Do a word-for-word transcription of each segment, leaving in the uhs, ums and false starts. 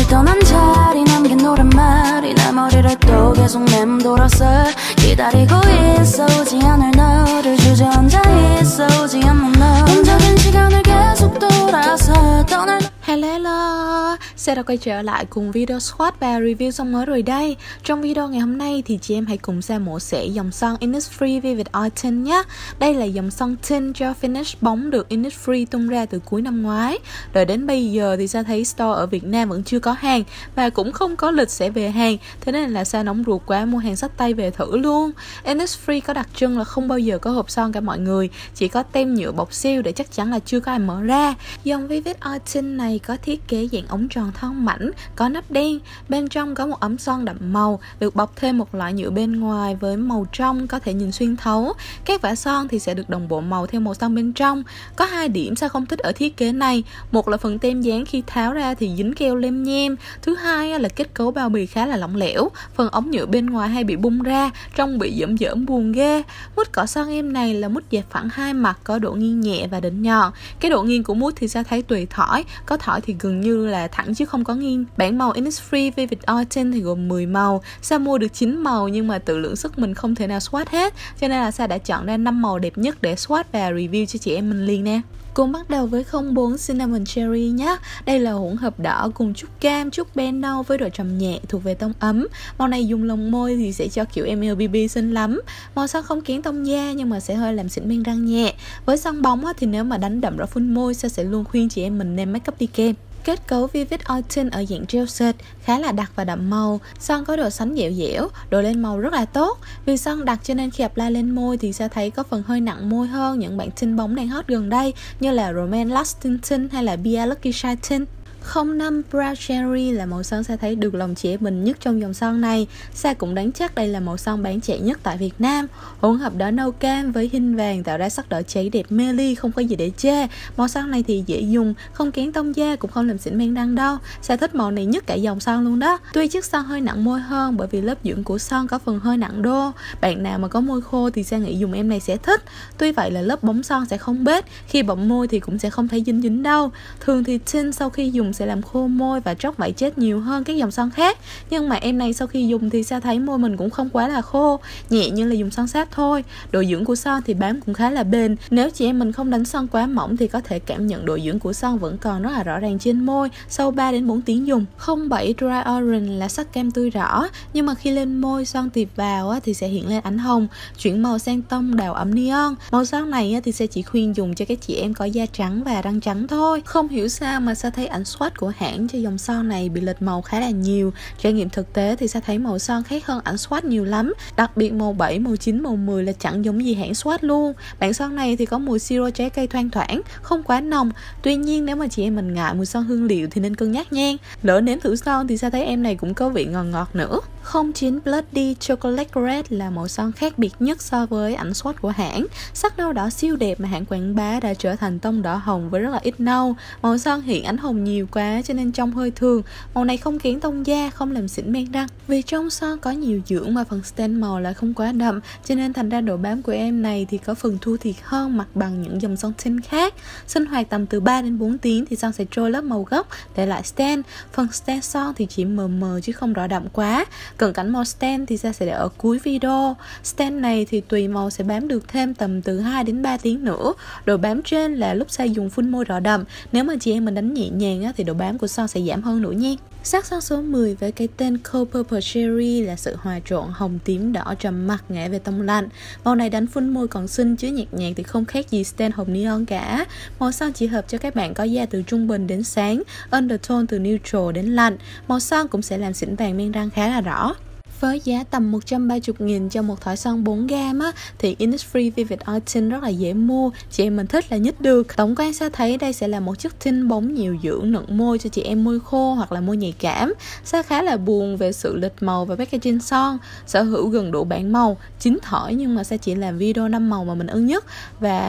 떠난 자리 남긴 노랫말이 내 머리를 또 계속 맴돌았어. 기다리고 있어 오지 않을 너를 주저앉아 있어 오지 않는 너 혼자긴 시간을 계속 돌아서 떠날. Hello, hello, Sẽ đã quay trở lại cùng video swatch và review son mới rồi đây. Trong video ngày hôm nay thì chị em hãy cùng xem mẫu xẻ dòng son Innisfree Vivid Oil Tint nhé. Đây là dòng son tint cho finish bóng được Innisfree tung ra từ cuối năm ngoái. Đợi đến bây giờ thì Sa thấy store ở Việt Nam vẫn chưa có hàng và cũng không có lịch sẽ về hàng. Thế nên là Sa nóng ruột quá mua hàng xách tay về thử luôn. Innisfree có đặc trưng là không bao giờ có hộp son cả mọi người, chỉ có tem nhựa bọc seal để chắc chắn là chưa có ai mở ra. Dòng Vivid Oil Tint này có thiết kế dạng ống tròn thon mảnh, có nắp đen, bên trong có một ấm son đậm màu, được bọc thêm một loại nhựa bên ngoài với màu trong có thể nhìn xuyên thấu. Các vả son thì sẽ được đồng bộ màu theo màu son bên trong. Có hai điểm Sa không thích ở thiết kế này. Một là phần tem dán khi tháo ra thì dính keo lem nhem. Thứ hai là kết cấu bao bì khá là lỏng lẻo. Phần ống nhựa bên ngoài hay bị bung ra, trông bị dởm dởm buồn ghê. Mút cọ son em này là mút dẹp phẳng hai mặt, có độ nghiêng nhẹ và đỉnh nhọn. Cái độ nghiêng của mút thì Sa thấy tùy thỏi, có thỏi thì gần như là thẳng chứ không có nghiêng. Bảng màu Innisfree Vivid Oil Tint thì gồm mười màu. Sa mua được chín màu nhưng mà tự lượng sức mình không thể nào swatch hết, cho nên là Sa đã chọn ra năm màu đẹp nhất để swatch và review cho chị em mình liền nè. Cùng bắt đầu với không bốn Cinnamon Cherry nhé. Đây là hỗn hợp đỏ cùng chút cam, chút ben nâu với độ trầm nhẹ, thuộc về tông ấm. Màu này dùng lông môi thì sẽ cho kiểu em lờ bê bê xinh lắm. Màu son không kén tông da nhưng mà sẽ hơi làm xỉn men răng nhẹ. Với son bóng thì nếu mà đánh đậm rõ phun môi, Sa sẽ luôn khuyên chị em mình nên make up đi kem. Kết cấu Vivid Oil Tint ở dạng gel shade khá là đặc và đậm màu. Son có độ sánh dẻo dẻo, độ lên màu rất là tốt. Vì son đặc cho nên khi apply lên môi thì Sa thấy có phần hơi nặng môi hơn những bạn tint bóng đang hot gần đây như là Romance Lasting Tint hay là Bia Lucky Shine Tint. không năm Brown Cherry là màu son Sa thấy được lòng chị em mình nhất trong dòng son này. Sa cũng đánh chắc đây là màu son bán chạy nhất tại Việt Nam. Hỗn hợp đỏ nâu cam với hinh vàng tạo ra sắc đỏ cháy đẹp mê ly, không có gì để chê. Màu son này thì dễ dùng, không kén tông da, cũng không làm xỉn men răng đâu. Sa thích màu này nhất cả dòng son luôn đó. Tuy chất son hơi nặng môi hơn bởi vì lớp dưỡng của son có phần hơi nặng đô. Bạn nào mà có môi khô thì Sa nghĩ dùng em này sẽ thích. Tuy vậy là lớp bóng son sẽ không bết, khi bọng môi thì cũng sẽ không thấy dính dính đâu. Thường thì tint sau khi dùng sẽ làm khô môi và tróc vảy chết nhiều hơn các dòng son khác. Nhưng mà em này sau khi dùng thì Sa thấy môi mình cũng không quá là khô, nhẹ như là dùng son sát thôi. Độ dưỡng của son thì bám cũng khá là bền. Nếu chị em mình không đánh son quá mỏng thì có thể cảm nhận độ dưỡng của son vẫn còn rất là rõ ràng trên môi sau ba đến bốn tiếng dùng. không bảy Dry Orange là sắc cam tươi rõ, nhưng mà khi lên môi son tiệp vào thì sẽ hiện lên ánh hồng, chuyển màu sang tông đào ẩm neon. Màu son này thì sẽ chỉ khuyên dùng cho các chị em có da trắng và răng trắng thôi. Không hiểu sao mà Sa thấy ảnh swatch của hãng cho dòng son này bị lệch màu khá là nhiều. Trải nghiệm thực tế thì Sa thấy màu son khác hơn ảnh swatch nhiều lắm. Đặc biệt màu bảy, màu chín, màu mười là chẳng giống gì hãng swatch luôn. Bản son này thì có mùi siro trái cây thoang thoảng, không quá nồng. Tuy nhiên nếu mà chị em mình ngại mùi son hương liệu thì nên cân nhắc nha. Lỡ nếm thử son thì Sa thấy em này cũng có vị ngọt ngọt nữa. không chín Bloody Chocolate Red là màu son khác biệt nhất so với ảnh swatch của hãng. Sắc nâu đỏ siêu đẹp mà hãng quảng bá đã trở thành tông đỏ hồng với rất là ít nâu. Màu son hiện ánh hồng nhiều quá cho nên trông hơi thường. Màu này không kén tông da, không làm xỉn men răng. Vì trong son có nhiều dưỡng mà phần stain màu lại không quá đậm, cho nên thành ra độ bám của em này thì có phần thua thiệt hơn mặt bằng những dòng son tint khác. Sinh hoạt tầm từ ba đến bốn tiếng thì son sẽ trôi lớp màu gốc để lại stain. Phần stain son thì chỉ mờ mờ chứ không rõ đậm quá. Cận cảnh màu stain thì Sa sẽ để ở cuối video. Stain này thì tùy màu sẽ bám được thêm tầm từ hai đến ba tiếng nữa. Độ bám trên là lúc Sa dùng phun môi rõ đậm. Nếu mà chị em mình đánh nhẹ nhàng á, thì độ bám của son sẽ giảm hơn nữa nha. Sắc son số mười với cái tên Cold Purple Cherry là sự hòa trộn hồng tím đỏ trầm mặc ngã về tông lạnh. Màu này đánh phun môi còn xinh chứ nhạt nhạt thì không khác gì stain hồng neon cả. Màu son chỉ hợp cho các bạn có da từ trung bình đến sáng, undertone từ neutral đến lạnh. Màu son cũng sẽ làm xỉn vàng men răng khá là rõ. Với giá tầm một trăm ba mươi nghìn cho một thỏi son bốn gam á, thì Innisfree Vivid Oil Tint rất là dễ mua. Chị em mình thích là nhích được. Tổng quan Sa thấy đây sẽ là một chất tint bóng nhiều dưỡng nựng môi cho chị em môi khô hoặc là môi nhạy cảm. Sa khá là buồn về sự lệch màu và packaging son. Sở hữu gần đủ bảng màu, chín thỏi nhưng mà Sa chỉ làm video năm màu mà mình ưng nhất và thích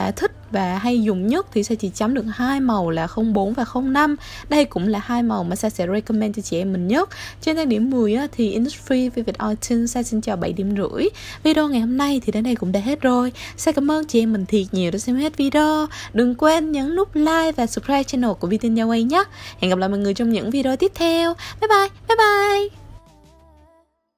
và hay dùng nhất thì sẽ chỉ chấm được hai màu là không bốn và không năm. Đây cũng là hai màu mà Sa sẽ recommend cho chị em mình nhất. Trên thang điểm mười á, thì Innisfree Vivid Autumn Sa xin chào bảy điểm rưỡi. Video ngày hôm nay thì đến đây cũng đã hết rồi. Sa cảm ơn chị em mình thiệt nhiều đã xem hết video. Đừng quên nhấn nút like và subscribe channel của vê tê en Yaway nhé. Hẹn gặp lại mọi người trong những video tiếp theo. Bye bye, bye bye.